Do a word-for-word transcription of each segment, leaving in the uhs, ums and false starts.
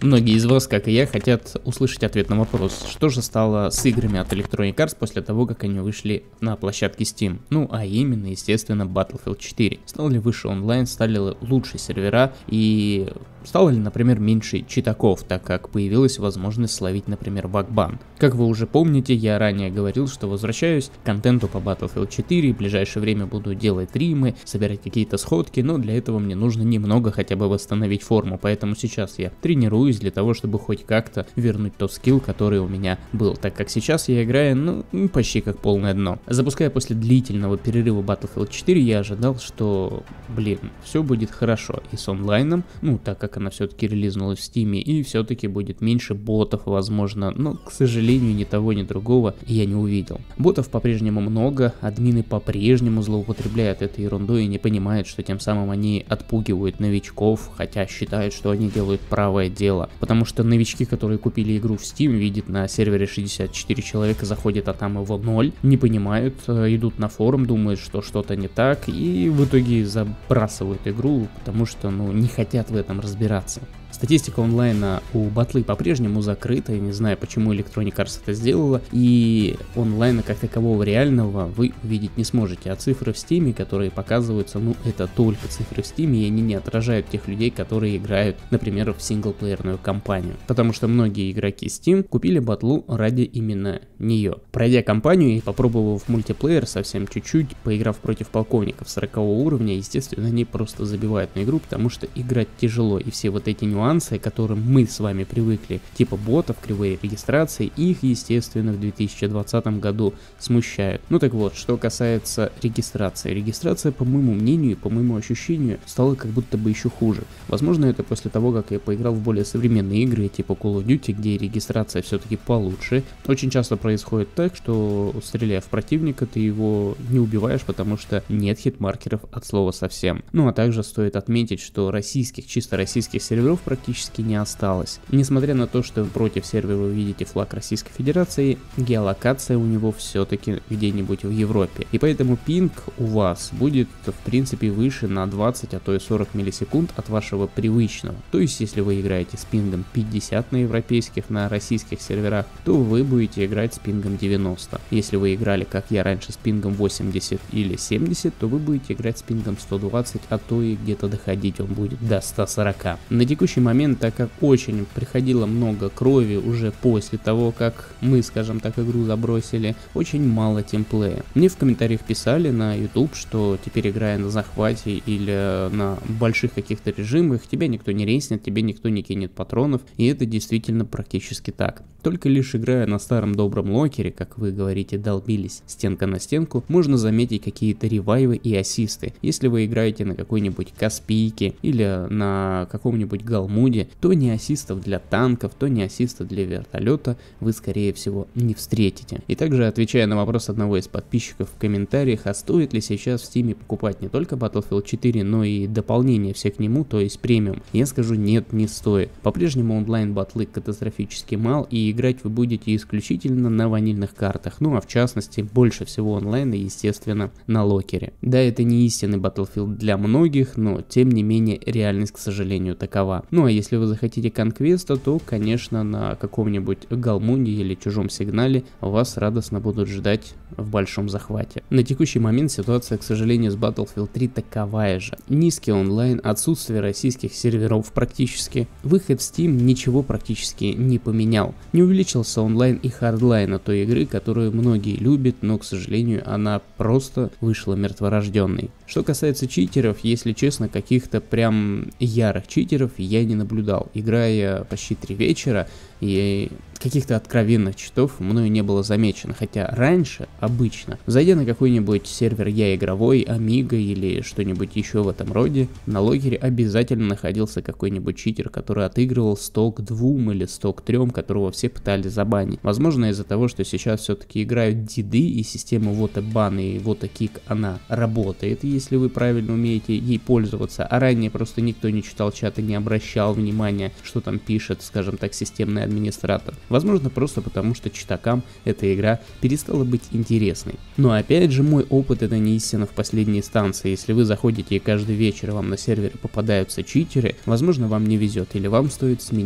Многие из вас, как и я, хотят услышать ответ на вопрос, что же стало с играми от Electronic Arts после того, как они вышли на площадке Steam. Ну, а именно, естественно, Battlefield четыре. Стал ли выше онлайн, стали ли лучше сервера и стало ли, например, меньше читаков, так как появилась возможность словить, например, баг-бан. Как вы уже помните, я ранее говорил, что возвращаюсь к контенту по Battlefield четыре, в ближайшее время буду делать стримы, собирать какие-то сходки, но для этого мне нужно немного хотя бы восстановить форму, поэтому сейчас я тренируюсь для того, чтобы хоть как-то вернуть тот скилл, который у меня был, так как сейчас я играю, ну, почти как полное дно. Запуская после длительного перерыва Battlefield четыре, я ожидал, что, блин, все будет хорошо и с онлайном, ну, так как она все-таки релизнулась в Steam, и все-таки будет меньше ботов, возможно, но, к сожалению, ни того, ни другого я не увидел. Ботов по-прежнему много, админы по-прежнему злоупотребляют этой ерундой и не понимают, что тем самым они отпугивают новичков, хотя считают, что они делают правое дело. Потому что новички, которые купили игру в Steam, видят на сервере шестьдесят четыре человека, заходят, а там его ноль, не понимают, идут на форум, думают, что что-то не так, и в итоге забрасывают игру, потому что, ну, не хотят в этом разбираться. Статистика онлайна у батлы по-прежнему закрыта, я не знаю, почему Electronic Arts это сделала, и онлайна как такового реального вы увидеть не сможете, а цифры в Steam, которые показываются, ну, это только цифры в Steam, и они не отражают тех людей, которые играют, например, в синглплеерную кампанию, потому что многие игроки Steam купили батлу ради именно нее. Пройдя кампанию и попробовав мультиплеер совсем чуть-чуть, поиграв против полковников сорокового уровня, естественно, они просто забивают на игру, потому что играть тяжело, и все вот эти нюансы, к которым мы с вами привыкли, типа ботов, кривые регистрации, их, естественно, в две тысячи двадцатом году смущают. Ну так вот, что касается регистрации. Регистрация, по моему мнению и по моему ощущению, стала как будто бы еще хуже. Возможно, это после того, как я поиграл в более современные игры, типа Call of Duty, где регистрация все-таки получше. Очень часто происходит так, что, стреляя в противника, ты его не убиваешь, потому что нет хит-маркеров от слова совсем. Ну а также стоит отметить, что российских, чисто российских серверов практически не осталось. Несмотря на то, что против сервера вы видите флаг Российской Федерации, геолокация у него все-таки где-нибудь в Европе. И поэтому пинг у вас будет в принципе выше на двадцать, а то и сорок миллисекунд от вашего привычного. То есть, если вы играете с пингом пятьдесят на европейских, на российских серверах, то вы будете играть с пингом девяносто. Если вы играли, как я раньше, с пингом восемьдесят или семьдесят, то вы будете играть с пингом сто двадцать, а то и где-то доходить он будет до ста сорока. На текущий момент, так как очень приходило много крови уже после того, как мы, скажем так, игру забросили, очень мало тимплея. Мне в комментариях писали на YouTube, что теперь, играя на захвате или на больших каких-то режимах, тебя никто не рейснет, тебе никто не кинет патронов, и это действительно практически так. Только лишь играя на старом добром локере, как вы говорите, долбились стенка на стенку, можно заметить какие-то ревайвы и ассисты. Если вы играете на какой-нибудь Каспийке или на каком-нибудь Галмуде, то ни ассистов для танков, то ни ассистов для вертолета вы, скорее всего, не встретите. И также, отвечая на вопрос одного из подписчиков в комментариях, а стоит ли сейчас в Steam покупать не только Battlefield четыре, но и дополнение все к нему, то есть премиум, я скажу: нет, не стоит. По-прежнему онлайн батлы катастрофически мал, и играть вы будете исключительно на ванильных картах, ну а в частности больше всего онлайна, естественно, на локере. Да, это не истинный Battlefield для многих, но тем не менее реальность, к сожалению, такова. Ну а если вы захотите конквеста, то, конечно, на каком-нибудь Галмунде или Чужом Сигнале вас радостно будут ждать в большом захвате. На текущий момент ситуация, к сожалению, с Battlefield три таковая же. Низкий онлайн, отсутствие российских серверов практически. Выход в Steam ничего практически не поменял. Не увеличился онлайн и хардлайн той игры, которую многие любят, но, к сожалению, она просто вышла мертворожденной. Что касается читеров, если честно, каких-то прям ярых читеров я не наблюдал. Играя почти три вечера, и каких-то откровенных читов мною не было замечено, хотя раньше, обычно, зайдя на какой-нибудь сервер я игровой, Амиго или что-нибудь еще в этом роде, на логере обязательно находился какой-нибудь читер, который отыгрывал сток двум или сток трем, которого все пытались забанить. Возможно, из-за того, что сейчас все-таки играют диды, и система вотабан и вотакик, она работает, если вы правильно умеете ей пользоваться, а ранее просто никто не читал чата, не обращал внимания, что там пишет, скажем так, системный администратор. Возможно, просто потому, что читакам эта игра перестала быть интересной. Но опять же, мой опыт — это не истина в последней инстанции. Если вы заходите и каждый вечер вам на сервере попадаются читеры, возможно, вам не везет, или вам стоит сменить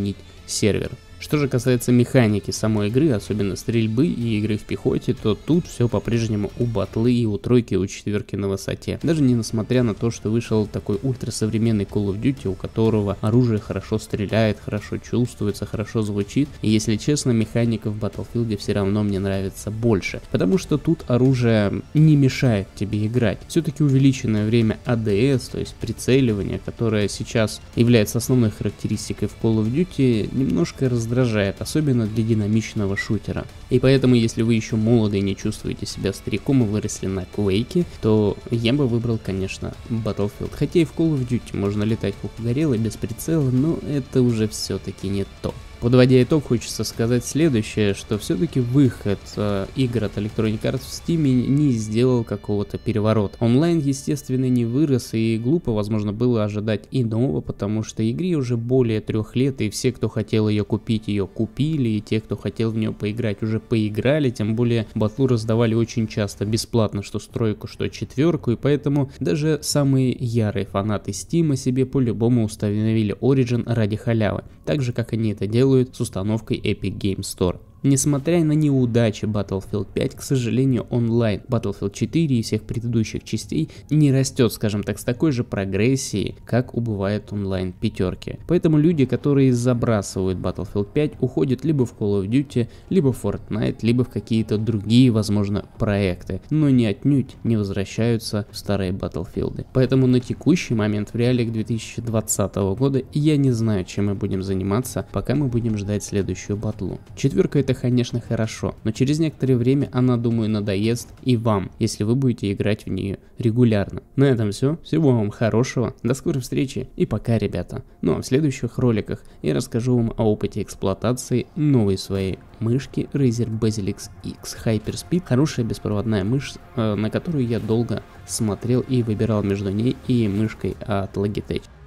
сервер. Что же касается механики самой игры, особенно стрельбы и игры в пехоте, то тут все по-прежнему у батлы и у тройки, и у четверки на высоте. Даже не несмотря на то, что вышел такой ультрасовременный Call of Duty, у которого оружие хорошо стреляет, хорошо чувствуется, хорошо звучит. И если честно, механика в Battlefield все равно мне нравится больше, потому что тут оружие не мешает тебе играть. Все-таки увеличенное время эй ди эс, то есть прицеливание, которое сейчас является основной характеристикой в Call of Duty, немножко раздражает. раздражает, особенно для динамичного шутера. И поэтому, если вы еще молоды и не чувствуете себя стариком и выросли на Quake, то я бы выбрал, конечно, Battlefield. Хотя и в Call of Duty можно летать как угорелый, без прицела, но это уже все-таки не то. Подводя итог, хочется сказать следующее, что все-таки выход э, игр от Electronic Arts в Steam не сделал какого-то переворота. Онлайн, естественно, не вырос, и глупо, возможно, было ожидать иного, потому что игре уже более трех лет, и все, кто хотел ее купить, ее купили, и те, кто хотел в нее поиграть, уже поиграли, тем более батлу раздавали очень часто бесплатно, что стройку, что четверку, и поэтому даже самые ярые фанаты Steam себе по-любому установили Origin ради халявы, так же, как они это делают с установкой Epic Games Store. Несмотря на неудачи Battlefield пять, к сожалению, онлайн Battlefield четыре и всех предыдущих частей не растет, скажем так, с такой же прогрессией, как убывает онлайн пятерки. Поэтому люди, которые забрасывают Battlefield пять, уходят либо в Call of Duty, либо в Fortnite, либо в какие-то другие, возможно, проекты, но не отнюдь не возвращаются в старые Battlefield. Поэтому на текущий момент в реалиях две тысячи двадцатого года я не знаю, чем мы будем заниматься, пока мы будем ждать следующую батлу. Четверка — это, конечно, хорошо, но через некоторое время она, думаю, надоест и вам, если вы будете играть в нее регулярно. На этом все. Всего вам хорошего, до скорой встречи и пока, ребята. Ну а в следующих роликах я расскажу вам о опыте эксплуатации новой своей мышки Razer Basilix X Hyperspeed. Хорошая беспроводная мышь, на которую я долго смотрел и выбирал между ней и мышкой от Logitech.